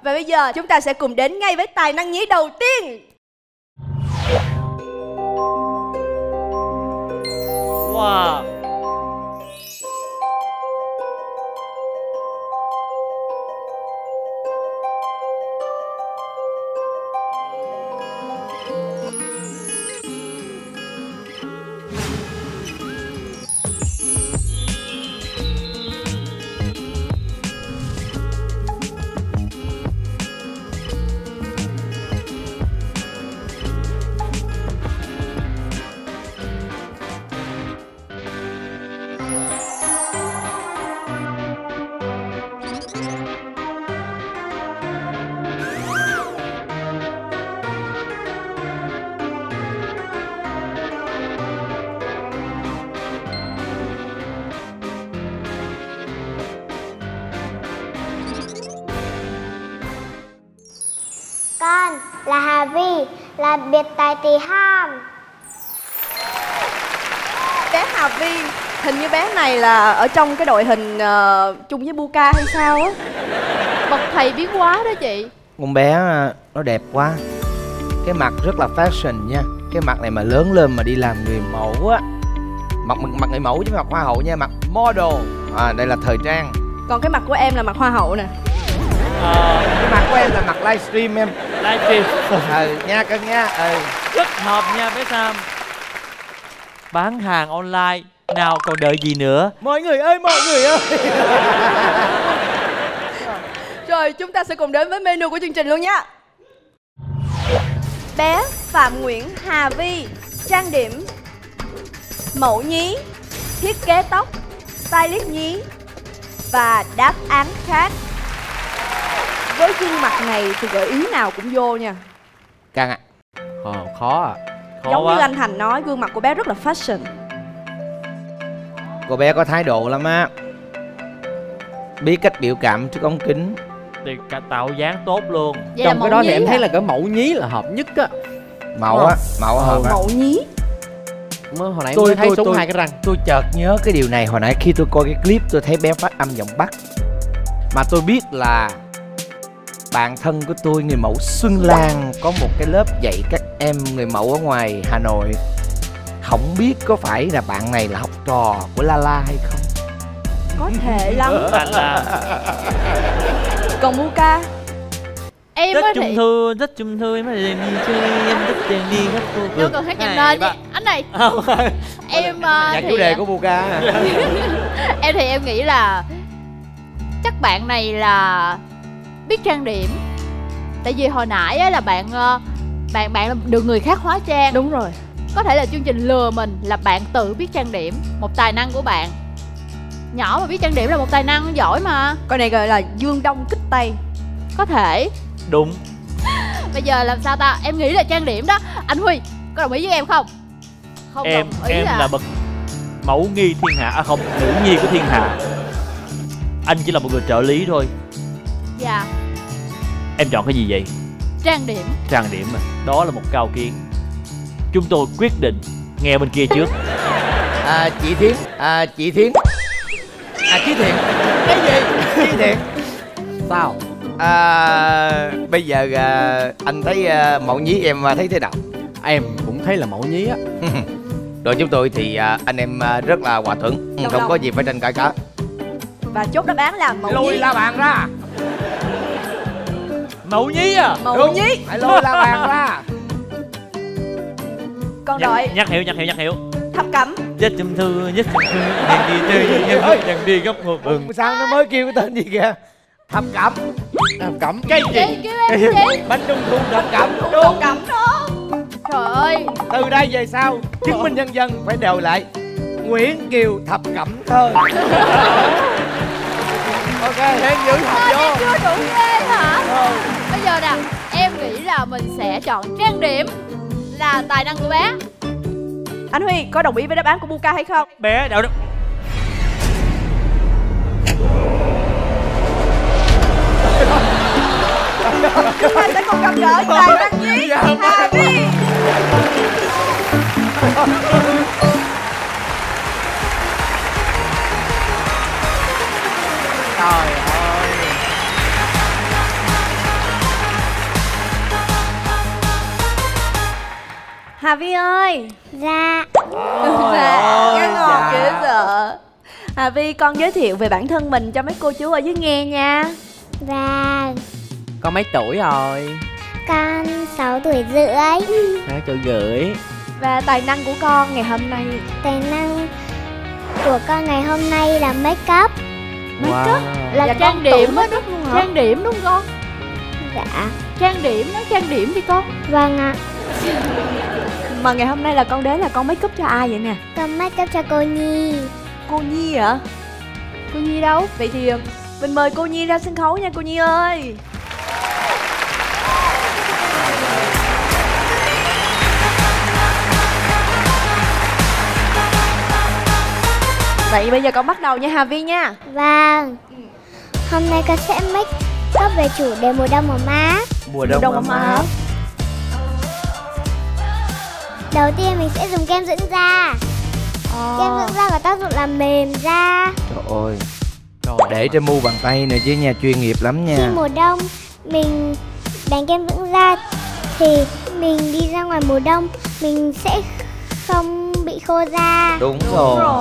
Và bây giờ chúng ta sẽ cùng đến ngay với tài năng nhí đầu tiên. Wow. Con là Hà Vi, là biệt tài Tỳ Ham. Bé Hà Vi, hình như bé này là ở trong cái đội hình chung với Buka hay sao á? Bậc thầy biến hóa đó chị. Con bé nó đẹp quá, cái mặt rất là fashion nha. Cái mặt này mà lớn lên mà đi làm người mẫu á, mặt người mẫu chứ mặt hoa hậu nha, mặt model. Đây là thời trang. Còn cái mặt của em là mặt hoa hậu nè. Cái mặt của em là mặt livestream em. Livestream. Nha cân nha. Rất hợp nha bé Sam. Bán hàng online, nào còn đợi gì nữa. Mọi người ơi, mọi người ơi. Rồi chúng ta sẽ cùng đến với menu của chương trình luôn nhé. Bé Phạm Nguyễn Hà Vi, trang điểm, mẫu nhí, thiết kế tóc, stylist nhí và đáp án khác. Với gương mặt này thì gợi ý nào cũng vô nha. Căng ạ. Khó à. Giống như anh Thành nói, gương mặt của bé rất là fashion. Cô bé có thái độ lắm á, biết cách biểu cảm trước ống kính, thì cả tạo dáng tốt luôn. Vậy trong cái đó thì em thấy là cái mẫu nhí là hợp nhất á. Mẫu á, mẫu hợp á. Mẫu nhí. Hồi nãy tôi thấy súng hai cái răng. Tôi chợt nhớ cái điều này hồi nãy khi tôi coi cái clip, tôi thấy bé phát âm giọng Bắc. Mà tôi biết là bạn thân của tôi, người mẫu Xuân Lan, có một cái lớp dạy các em người mẫu ở ngoài Hà Nội. Không biết có phải là bạn này là học trò của Lala hay không? Có thể lắm. Lala. Còn Buka? Em Tết á Trung thì thu, Tết Trung thu em đi chơi, em thích chàng đi khắp phố đâu phường. cần hát nhanh lên chứ. Anh này. Em Nhạc thì chủ đề của Buka. em thì em nghĩ là chắc bạn này là biết trang điểm. Tại vì hồi nãy á là bạn được người khác hóa trang. Đúng rồi. Có thể là chương trình lừa mình là bạn tự biết trang điểm. Một tài năng của bạn. Nhỏ mà biết trang điểm là một tài năng giỏi mà. Con này gọi là dương đông kích tây. Có thể. Đúng. Bây giờ làm sao ta? Em nghĩ là trang điểm đó. Anh Huy, có đồng ý với em không? Không Em đồng ý là bậc mẫu nghi thiên hạ, không, nữ nhi của thiên hạ. Anh chỉ là một người trợ lý thôi. Dạ. Em chọn cái gì vậy? Trang điểm. Trang điểm mà. Đó là một cao kiến. Chúng tôi quyết định nghe bên kia trước. Chị Thiến. Chí Thiện. Cái gì? Chí Thiện. Sao? Bây giờ anh thấy mẫu nhí em thấy thế nào? Em cũng thấy là mẫu nhí á. Đội chúng tôi thì anh em rất là hòa thuận, không có gì phải tranh cãi cả. Và chốt đáp án là mẫu Lôi nhí. la bàn ra. Mẫu nhí à? Mẫu nhí. Hãy lôi la bàn ra. Còn đội Nhắc hiệu. Thập Cẩm. Tết Trung thu, Tết Trung thu, đèn đi chơi, đèn đi góc một vườn. Sao nó mới kêu cái tên gì kìa? Thập Cẩm. Thập Cẩm. Cái gì? Kêu em gì? Bánh trung thu Thập Cẩm. Thập Cẩm đó. Trời ơi. Từ đây về sau, chứng minh nhân dân phải đều lại Nguyễn Kiều Thập Cẩm thơ. Ok, hãy giữ học vô. Em chưa đủ ghê hả? Bây giờ nè, em nghĩ là mình sẽ chọn trang điểm là tài năng của bé. Anh Huy có đồng ý với đáp án của Buka hay không? Bé đậu. Chúng ta sẽ cùng gặp gỡ tài năng nhí Hà Vi. Trời ơi. Hà Vi ơi. Dạ. Nghe ngọt dễ sợ. Hà Vi, con giới thiệu về bản thân mình cho mấy cô chú ở dưới nghe nha. Và Con mấy tuổi rồi? con 6 tuổi rưỡi. 2 tuổi rưỡi. Và tài năng của con ngày hôm nay? Tài năng của con ngày hôm nay là make up. Make up Là dạ, trang điểm á, đúng luôn hả? trang điểm đúng không? Dạ. Trang điểm, nói trang điểm đi con. Vâng ạ. Mà ngày hôm nay là con đến là con make up cho ai vậy nè? Con make up cho cô Nhi. Cô Nhi hả? Cô Nhi đâu? Vậy thì mình mời cô Nhi ra sân khấu nha cô Nhi ơi. Vậy bây giờ con bắt đầu nha Hà Vi nha. Vâng. Hôm nay con sẽ make up về chủ đề mùa đông ở má. Mùa đông ấm áp. Đầu tiên mình sẽ dùng kem dưỡng da. Kem dưỡng da có tác dụng làm mềm da. Trời ơi, để trên mu bàn tay này chứ nha, chuyên nghiệp lắm Khi nha. mùa đông mình đánh kem dưỡng da thì mình đi ra ngoài mùa đông mình sẽ không bị khô da. Đúng rồi.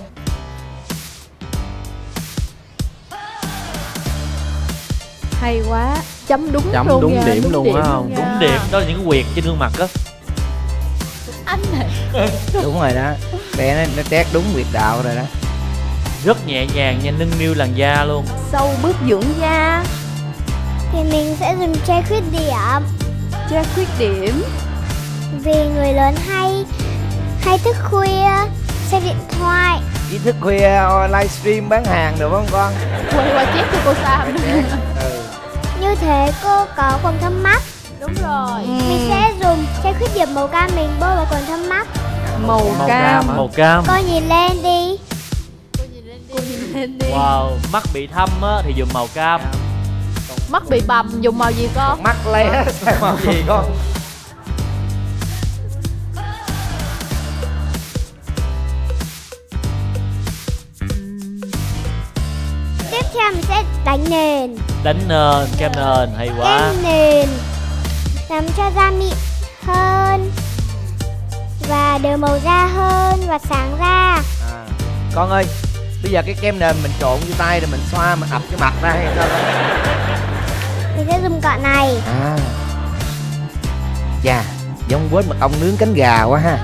Hay quá. Chấm đúng Chấm luôn đúng nha, điểm luôn phải không? nha. Đúng điểm, đó là những cái quyệt trên gương mặt á. Anh này. Đúng rồi đó. Bé nó tét đúng huyệt đạo rồi đó. Rất nhẹ nhàng nha, nâng niu làn da luôn. Sâu bước dưỡng da. Thì mình sẽ dùng che khuyết điểm. Che khuyết điểm. Vì người lớn hay thức khuya xem điện thoại. Ý thức khuya livestream bán hàng được không con? Qua chép cho cô Sam. Ừ. Như thế cô có quầng thâm mắt. Đúng rồi. Mình sẽ dùng che khuyết điểm màu cam mình bôi vào quầng thâm mắt. Màu cam. Màu cam. Cô nhìn lên đi. Cô nhìn lên đi. Wow, mắt bị thâm á thì dùng màu cam. Mắt bị bầm dùng màu gì con? Mắt lé sao màu gì con? Tiếp theo mình sẽ đánh nền. Đánh nền, kem nền, hay quá. Kem nền làm cho da mịn hơn và đều màu da hơn và sáng da. Con ơi, bây giờ cái kem nền mình trộn vô tay rồi mình xoa mình ập cái mặt ra hay sao con? Mình sẽ dùng cọ này. Chà, giống quên mật ong nướng cánh gà quá ha.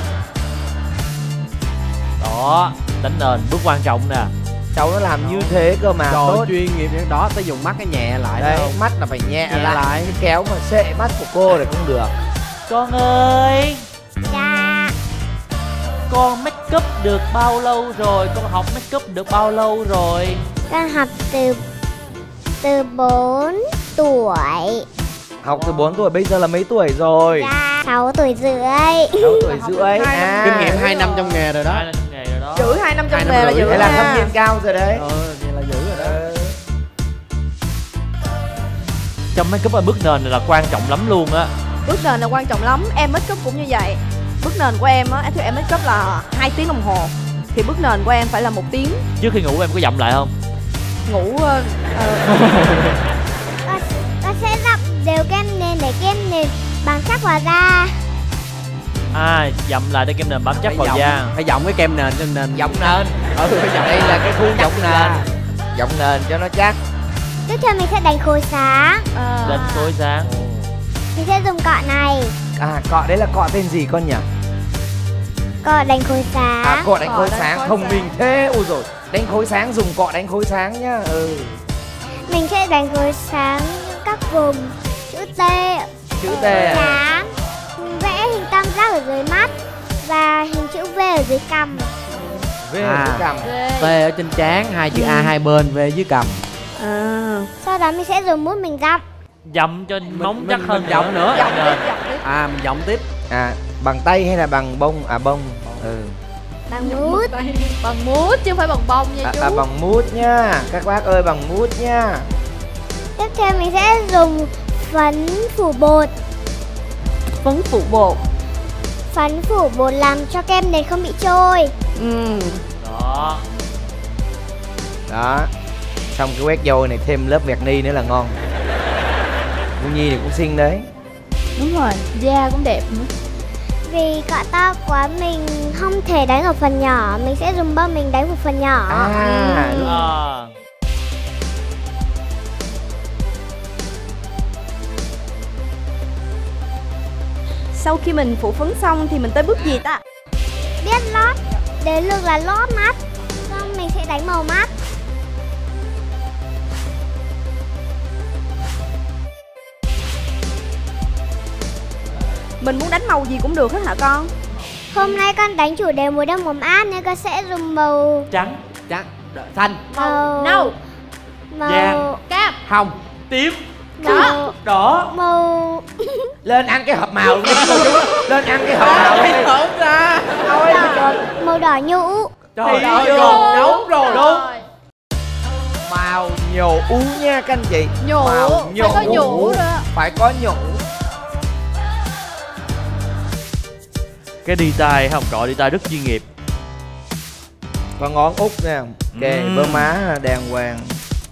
Đó, đánh nền bước quan trọng nè. Sao nó làm như thế cơ mà. Trời Tốt. chuyên nghiệp như đó, tới dùng mắt cái nhẹ lại Đây, đâu. mắt là phải nhẹ Nhẹ lại. lại. Cái kéo mà xệ mắt của cô này cũng được. Con ơi, Dạ. con make up được bao lâu rồi? Con học make up được bao lâu rồi? Con học từ 4 tuổi. Học từ 4 tuổi, bây giờ là mấy tuổi rồi? Dạ 6 tuổi rưỡi. 6 tuổi rưỡi. Kinh nghiệm 2 năm trong nghề rồi đó. 2 năm trong nghề rồi đó. Giữ 2 năm trong 2 năm nghề là rưỡi. giữ Thế là nha. thâm niên cao rồi đấy. Vậy là dữ rồi đó. Trong make up bước nền này là quan trọng lắm luôn á. Bước nền là quan trọng lắm. Em make up cũng như vậy. Bước nền của em á, em make up là 2 tiếng đồng hồ. Thì bước nền của em phải là 1 tiếng. Trước khi ngủ em có dặm lại không? Ngủ Con sẽ dặm đều kem nền để kem nền bám chắc vào da. Dặm lại để kem nền bám chắc Phải vào giọng- da. Phải giọng cái kem nền trên nền. Giọng nền. Phải giọng. Đây là cái khu giọng nền. Giọng nền cho nó chắc. Tiếp theo mình sẽ đánh khối sáng. Đến tối sáng. Mình sẽ dùng cọ này. Cọ đấy là cọ tên gì con nhỉ? Cọ đánh khối sáng. Cọ đánh khối đánh sáng. khối Thông sáng. minh thế. Ui rồi, đánh khối sáng dùng cọ đánh khối sáng nhá. Mình sẽ đánh khối sáng các vùng chữ T. Chữ T à? Sáng. Mình vẽ hình tam giác ở dưới mắt và hình chữ V ở dưới cằm. V ở dưới cằm. T ở trên trán, 2 chữ A hai bên, V dưới cầm. Sau đó mình sẽ dùng mút mình dặm. Dặm cho móng chắc hơn mình giọng nữa. Dặm nền. Mình giọng tiếp. Bằng tay hay là bằng bông? Bông. Bằng mút. Bằng mút chứ không phải bằng bông nha chú. Bằng mút nhá. Các bác ơi, bằng mút nhá. Tiếp theo mình sẽ dùng phấn phủ bột. Phấn phủ bột. Phấn phủ bột làm cho kem nền không bị trôi. Đó. Đó. Xong cái quét dầu này thêm lớp vẹt ni nữa là ngon. Cô Nhi này cũng xinh đấy. Đúng rồi, da cũng đẹp nữa. Vì cọ to quá mình không thể đánh ở phần nhỏ, mình sẽ dùng bơm mình đánh một phần nhỏ. À. Sau khi mình phủ phấn xong thì mình tới bước gì ta? Biết lót, đến lượt là lót mắt, xong mình sẽ đánh màu mắt. Mình muốn đánh màu gì cũng được hết hả con? Hôm nay con đánh chủ đề mùa đông ấm áp nên con sẽ dùng màu Trắng, Xanh, màu nâu, màu vàng, cam, hồng, tím, màu đỏ. màu Lên ăn cái hộp màu luôn đi cô chú. Lên ăn cái hộp màu luôn đi. hổn ra. màu đỏ nhũ. Trời ơi, đúng rồi. Màu nhũ nha các anh chị. nhũ, Màu phải có nhũ đó. Phải có nhũ. Cái đi tay không, cọ đi tay rất chuyên nghiệp. Con ngón út nha. Kề bơm má đàng hoàng.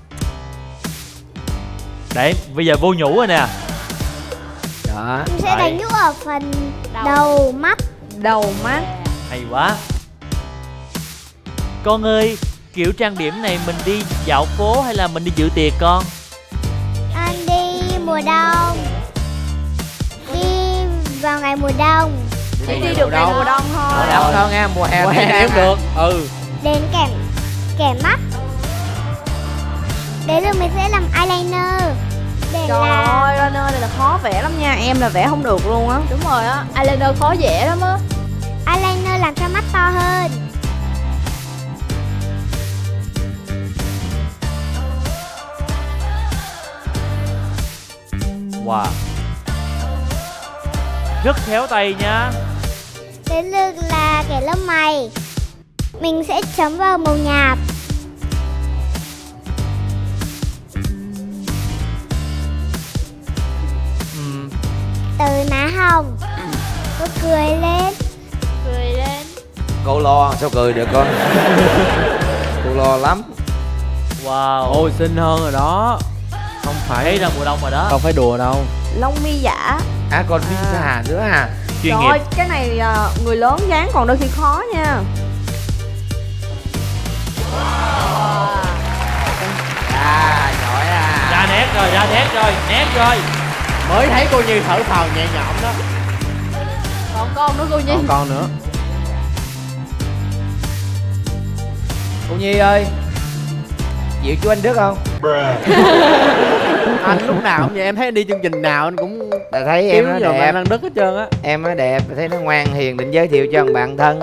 Đấy, bây giờ vô nhũ rồi nè. Đó. Mình sẽ đánh nhũ ở phần đầu mắt. Đầu mắt. Hay quá. Con ơi, kiểu trang điểm này mình đi dạo phố hay là mình đi dự tiệc con? Anh đi mùa đông, đi vào ngày mùa đông, Chỉ đi được ngày mùa đông thôi. Mùa đông thôi nha, mùa hè thì hè cũng được. đến kẻ mắt. Đến lượt mình sẽ làm eyeliner để Trời làm ơi, eyeliner này là khó vẽ lắm nha. Em là vẽ không được luôn á. Đúng rồi á, eyeliner khó vẽ lắm á. eyeliner làm cho mắt to hơn. Wow, rất khéo tay nha. Đến lượt là kẻ lông mày, mình sẽ chấm vào màu nhạt. Từ má hồng, cô cười lên. Cười lên. Cô lo sao cười được con. Cô lo lắm. Wow. Ôi xinh hơn rồi đó. Không Thấy phải ra mùa đông rồi đó. không phải đùa đâu. Lông mi giả. À còn đi xà nữa à. Chuyên Trời nghiệp. ơi, cái này người lớn dán còn đôi khi khó nha. Giỏi à. Ra nét rồi, ra nét rồi, nét rồi. Mới thấy cô Như thở phào nhẹ nhõm đó. Còn con nữa cô Nhi. Còn con nữa. Cô Nhi ơi, chịu chú anh Đức không? Anh lúc nào cũng vậy, em thấy anh đi chương trình nào anh cũng Ta thấy kiếm em nó giờ đẹp. bạn Đức hết trơn á. Em nó đẹp, thấy nó ngoan hiền, định giới thiệu cho thằng bạn thân.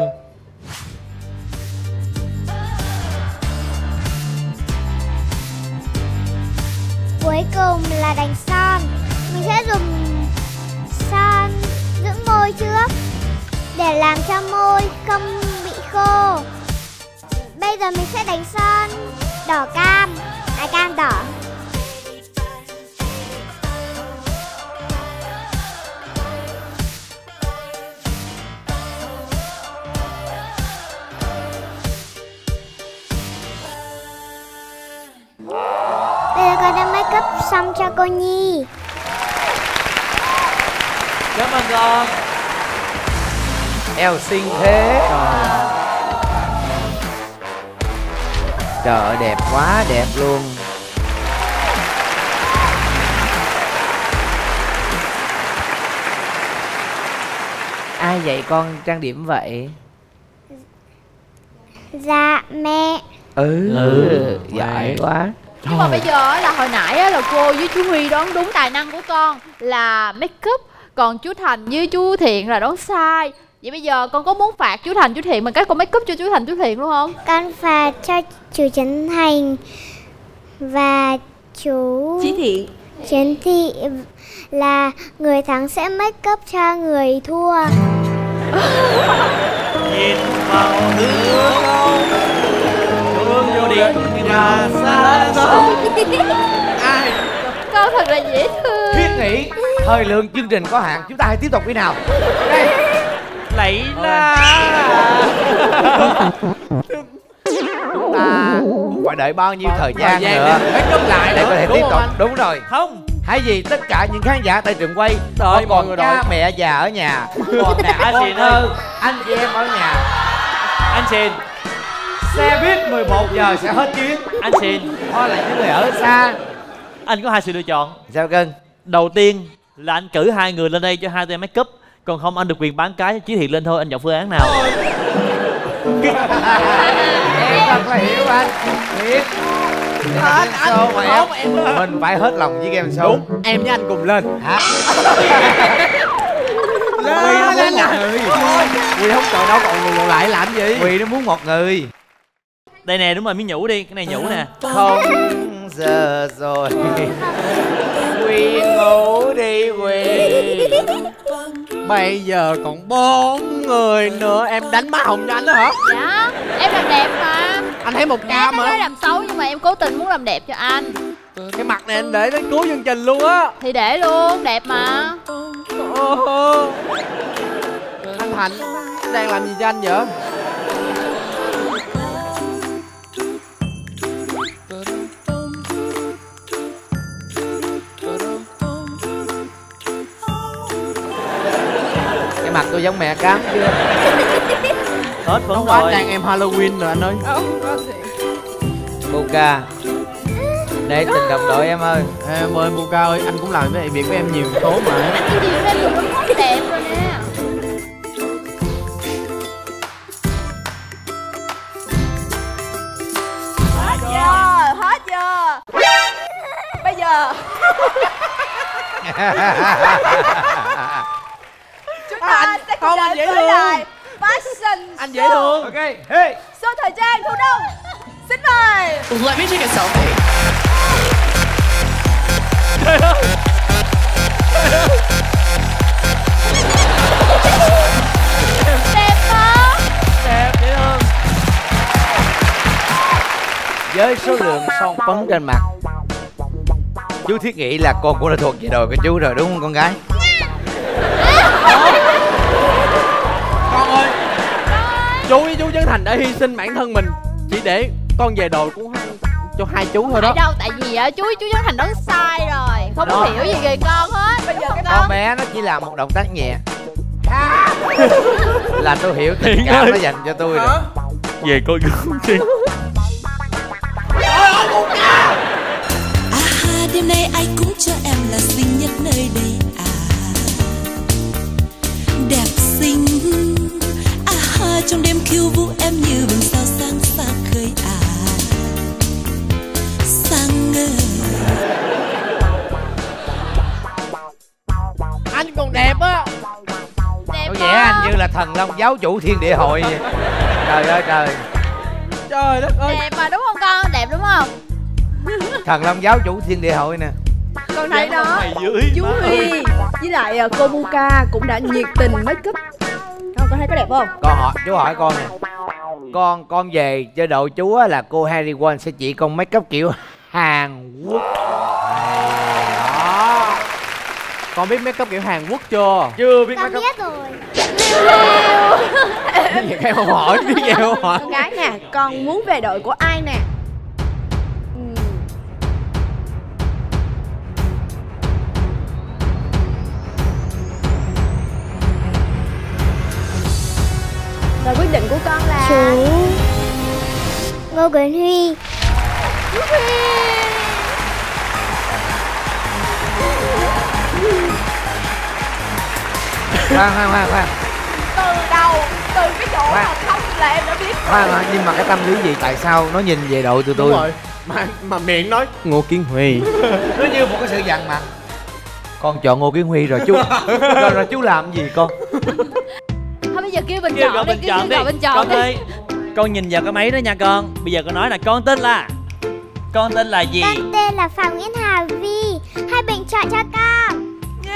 Cuối cùng là đánh son. Mình sẽ dùng son dưỡng môi trước để làm cho môi không bị khô. Bây giờ mình sẽ đánh son đỏ cam, cam đỏ. Bây giờ con đã make up xong cho cô Nhi. Cảm ơn con. Eo xinh thế. Trời ơi đẹp quá, đẹp luôn. Ai dạy con trang điểm vậy? Dạ mẹ. Giỏi quá. Nhưng mà bây giờ á, là hồi nãy á, là cô với chú Huy đoán đúng tài năng của con là make up, còn chú Thành với chú Thiện là đoán sai. Vậy bây giờ con có muốn phạt chú Thành chú Thiện bằng cách con make up cho chú Thành chú Thiện luôn không? Con phạt cho chú Trấn Thành và chú Chí Thiện. Trấn Thị là người thắng sẽ make up cho người thua. Nhìn vào hướng vô điện nhà xa xôi. Ai? Con thật là dễ thương. Thiết nghĩ thời lượng chương trình có hạn, chúng ta hãy tiếp tục đi nào. Đây. Lạy la. Chúng ta phải đợi bao nhiêu thời gian nữa make up lại để nữa, có thể đúng tiếp không tục. anh? Đúng rồi. Không, Hay gì tất cả những khán giả tại trường quay Đợi mọi còn người cha đợi. mẹ già ở nhà, còn Anh con Xìn thơ, ơi. anh chị em ở nhà. Anh Xìn, Xe buýt 11 giờ sẽ hết chuyến. anh Xìn, Thôi là những người ở xa. anh có hai sự lựa chọn. Sao cưng? Đầu tiên là anh cử hai người lên đây cho hai tụi em make up, còn không anh được quyền bán cái Chí Thiện lên thôi. Anh chọn phương án nào? Em thật là hiểu anh. Thiệt. Anh Show mà không, em lên. mình phải hết lòng với game show. Đúng, em với anh cùng lên. Hả? Lên nè. Quy không chọn đâu, còn người còn lại làm gì? Quỳ nó muốn một người. Đây nè, đúng rồi, miếng nhũ đi, cái này nhũ nè. Không giờ rồi. Quỳ ngủ đi Quỳ. Bây giờ còn 4 người nữa, em đánh má hồng cho anh đó hả? Dạ, em làm đẹp mà. Anh thấy một Em cam nói hả? làm xấu nhưng mà em cố tình muốn làm đẹp cho anh. Cái mặt này anh để đến cuối chương trình luôn á. Thì để luôn, đẹp mà. Anh Thành đang làm gì cho anh vậy? Cái mặt tôi giống mẹ cám chưa? Hết Nó phấn quá rồi. trang em Halloween rồi anh ơi. Buka, để tình đồng đội em ơi. Em ơi Buka ơi, anh cũng làm cái việc với em nhiều số mà. Cái gì em cũng rất đẹp rồi nè. Hết giờ, hết giờ. Bây giờ chúng ta sẽ cùng anh dễ đến với thương. lại Fashion Anh dễ Show. thương. Ok, hey. Số thời trang thu đông. Xin mời. Let me take a selfie. Đẹp mà. Đẹp, dễ thương. Với số lượng son phấn trên mặt, chú thiết nghĩ là con cũng đã thuộc về đội của chú rồi đúng không con gái? Con ơi, chú với chú Trấn Thành đã hy sinh bản thân mình chỉ để con về đội của cho hai chú thôi Tại đó. đâu, tại vì á chú Trấn Thành đoán sai rồi. Không có hiểu gì về con hết. Bây giờ cái Con bé nó chỉ làm một động tác nhẹ là tôi hiểu tình Thiện cảm ơi. nó dành cho tôi rồi. Về coi gương đi. À đêm nay ai cũng cho em là xinh nhất nơi đây à. Đẹp xinh à trong đêm khiêu vũ em như vầng sao sáng xa khơi à. Sáng ngời. Anh còn đẹp á. đẹp Có vẻ anh như là thần long giáo chủ thiên địa hội vậy. Trời ơi trời, Trời đất ơi. Đẹp mà đúng không con? Đẹp đúng không? thần long giáo chủ thiên địa hội nè. Con thấy đó, Mày dưới. chú Huy với lại cô Buka cũng đã nhiệt tình make up. Con thấy có đẹp không? Chú hỏi con nè, con về cho đội chú á là cô Harry Won sẽ chỉ con make up kiểu Hàn Quốc. Đó. Con biết make up kiểu Hàn Quốc chưa? Chưa biết Con make up. biết rồi. Vậy em không hỏi, biết em không hỏi. Con gái nè, con muốn về đội của ai nè? Và quyết định của con là Chú Ngô Quyền Huy. Khoan, từ đầu, từ cái chỗ Khoan. mà không là em đã biết. khoan, nhưng mà cái tâm lý gì tại sao nó nhìn về đội tụi Đúng tôi? rồi. Mà miệng nói Ngô Kiến Huy. Nó như một cái sự dằn mặt. Con chọn Ngô Kiến Huy rồi chú. Rồi chú làm gì con? Thôi bây giờ kêu bình Kêu chọn gọi đi, bình kêu chọn đi. gọi bình chọn Con đi. ơi, con nhìn vào cái máy đó nha con. Bây giờ con nói là con tên là gì? Con tên là Phạm Nguyễn Hà Vi. Hai bình chọn cho con.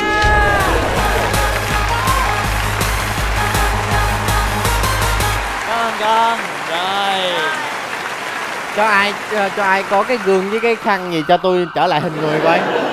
Con. Rồi. Cho ai có cái gương với cái khăn gì cho tôi trở lại hình người coi.